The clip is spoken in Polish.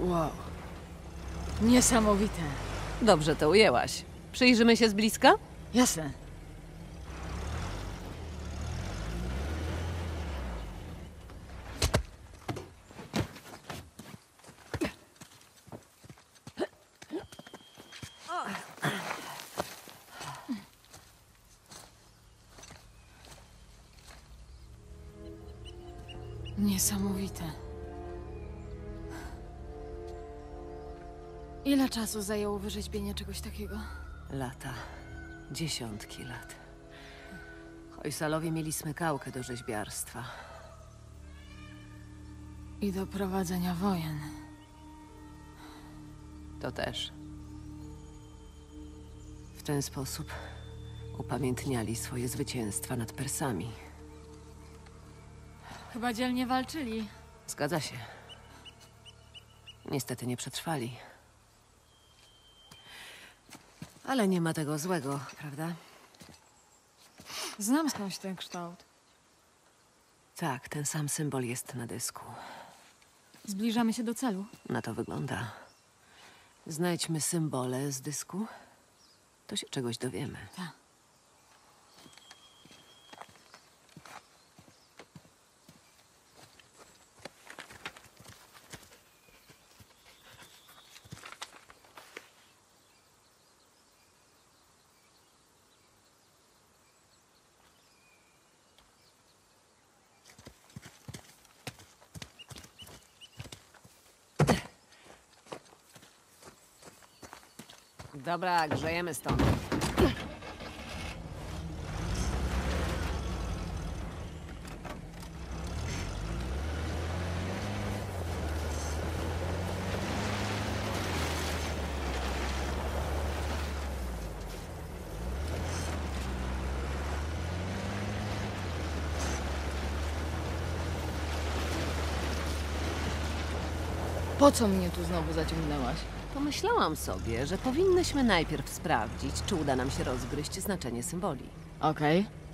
Wow. Niesamowite. Dobrze to ujęłaś. Przyjrzymy się z bliska? Jasne. Niesamowite. Ile czasu zajęło wyrzeźbienie czegoś takiego? Lata. Dziesiątki lat. Hojsalowie mieli smykałkę do rzeźbiarstwa. I do prowadzenia wojen. To też. W ten sposób upamiętniali swoje zwycięstwa nad Persami. Chyba dzielnie walczyli. Zgadza się. Niestety nie przetrwali. Ale nie ma tego złego, prawda? Znam skądś ten kształt. Tak, ten sam symbol jest na dysku. Zbliżamy się do celu. Na to wygląda. Znajdźmy symbole z dysku, to się czegoś dowiemy. Tak. Dobra, grzejemy stąd. Po co mnie tu znowu zaciągnęłaś? Pomyślałam sobie, że powinnyśmy najpierw sprawdzić, czy uda nam się rozgryźć znaczenie symboli. Okej.